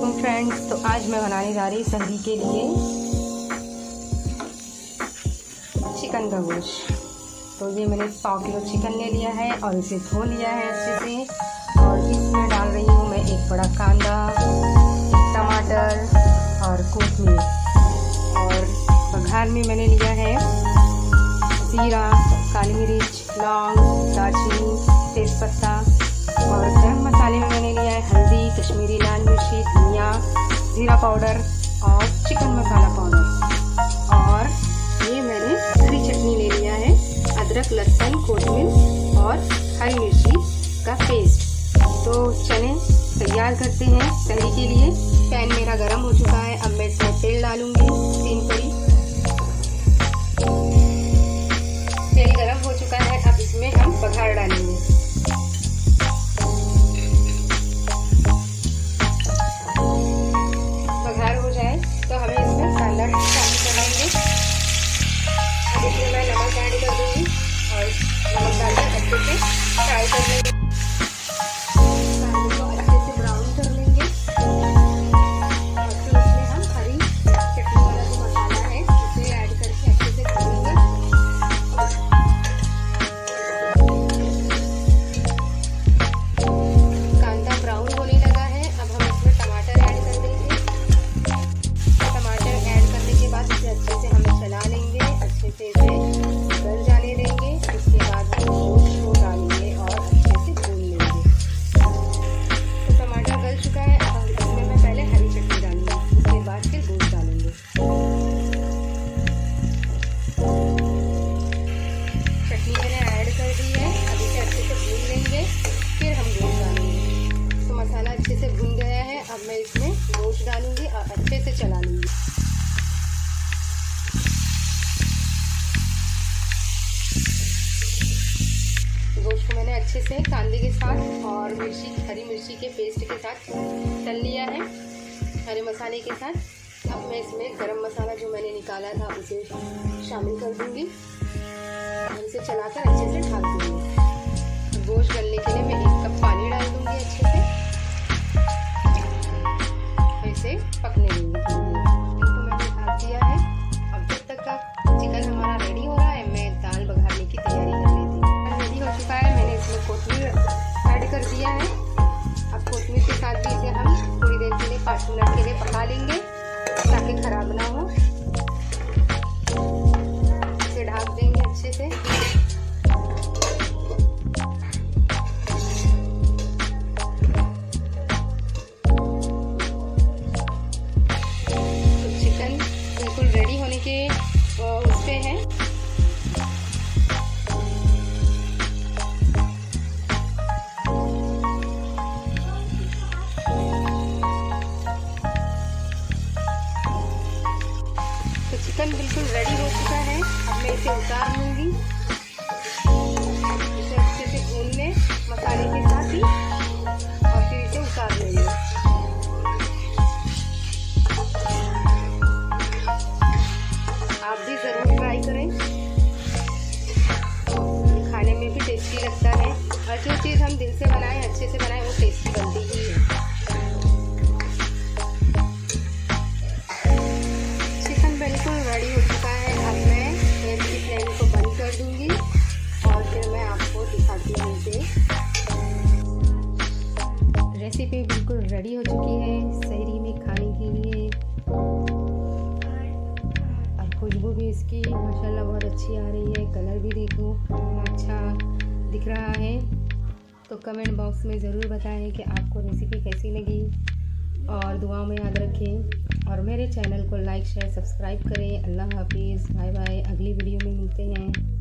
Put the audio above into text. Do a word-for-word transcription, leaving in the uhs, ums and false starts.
वालेकुम फ्रेंड्स। तो आज मैं बनाने जा रही सहरी के लिए चिकन का गोश्त। तो ये मैंने पाव किलो चिकन ले लिया है और इसे धो लिया है अच्छे से। और इसमें डाल रही हूँ मैं एक बड़ा कांदा, एक टमाटर और कोथिमीर। और बघार में मैंने लिया है जीरा, काली मिर्च, लौंग, दालचीनी, तेज़पत्ता। और गरम मसाले में मैंने लिया है हल्दी, कश्मीरी लाल मिर्ची, धनिया, जीरा पाउडर और चिकन मसाला पाउडर। और ये मैंने हरी चटनी ले लिया है, अदरक, लहसुन, कोथिमीर और हरी मिर्ची का पेस्ट। तो चलें तैयार करते हैं सहरी के लिए। पैन मेरा गरम हो चुका है। अब मैं इसमें तेल डालूंगी, तीन कड़ी। तेल गरम हो चुका है। अब इसमें हम बघार डालेंगे। बघार हो जाए तो हमें इसमें कांदा शामिल करेंगे। अब इसमें मैं नमक ऐड कर दूंगी और नमक डालकर अच्छे से फ्राई कर लेंगे। कांदे को अच्छे से ब्राउन कर लेंगे। और फिर उसमें हम हरी चटनी वाला जो मसाला है उसे ऐड करके अच्छे से भूनेंगे। कांदा ब्राउन होने लगा है। अब हम इसमें टमाटर ऐड कर देंगे। टमाटर ऐड करने के बाद इसे अच्छे से हम चला लेंगे, अच्छे से इसे गल जाने देंगे। इसके बाद हम गोश्त को डालेंगे और अच्छे से भून लेंगे। तो टमाटर गल चुका है। अब इसमें मैं पहले हरी चटनी डालूंगी, उसके बाद फिर गोश्त डालेंगे। चटनी मैंने ऐड कर दी है। अब इसे अच्छे से भून लेंगे, फिर हम गोश्त डालेंगे। तो मसाला अच्छे से भून गया है। अब मैं इसमें गोश्त डालूंगी और अच्छे से चला लूंगी। गोश्त को मैंने अच्छे से कांदे के साथ और मिर्ची, हरी मिर्ची के पेस्ट के साथ तल लिया है, हरे मसाले के साथ। अब मैं इसमें गरम मसाला जो मैंने निकाला था उसे शामिल कर दूंगी और इसे चलाकर अच्छे से ढक दूंगी। गोश्त गलने के लिए मैं एक कप पानी डाल दूंगी अच्छे से। इसे पकने देंगे। तो मैंने ढक दिया है। अब जब तक का चिकन हमारा रेडी हो रहा है, मैं दाल बघारने की तैयारी कर लेती हूँ। रेडी हो चुका है। मैंने इसमें कोथिमीर ऐड कर दिया है। अब कोथिमीर के साथ भी इसे हम थोड़ी देर के लिए पाँच मिनट के लिए पका लेंगे ताकि खराब ना हो। इसे ढक देंगे अच्छे से। तो चिकन बिल्कुल रेडी होने के उस पे है। तो चिकन बिल्कुल रेडी हो चुका है। अब मैं इसे उतार लूंगी। इसे अच्छे से भून लें मसाले के साथ ही और फिर इसे उतार लेंगे। आप भी ज़रूर ट्राई करें, खाने में भी टेस्टी लगता है। और जो चीज़ हम दिल से बनाएं, अच्छे से बनाएं, वो टेस्टी बनती ही है। चिकन बिल्कुल रेडी हो चुका है। अब मैं गैस की फ्लेम को बंद कर दूंगी और फिर मैं आपको दिखाती हूँ इसे। रेसिपी बिल्कुल रेडी हो चुकी है सहरी में खाने के लिए। और खुशबू भी इसकी माशाल्लाह बहुत अच्छी आ रही है। कलर भी देखो अच्छा दिख रहा है। तो कमेंट बॉक्स में ज़रूर बताएं कि आपको रेसिपी कैसी लगी और दुआओं में याद रखें। और मेरे चैनल को लाइक, शेयर, सब्सक्राइब करें। अल्लाह हाफिज़, बाय बाय। अगली वीडियो में मिलते हैं।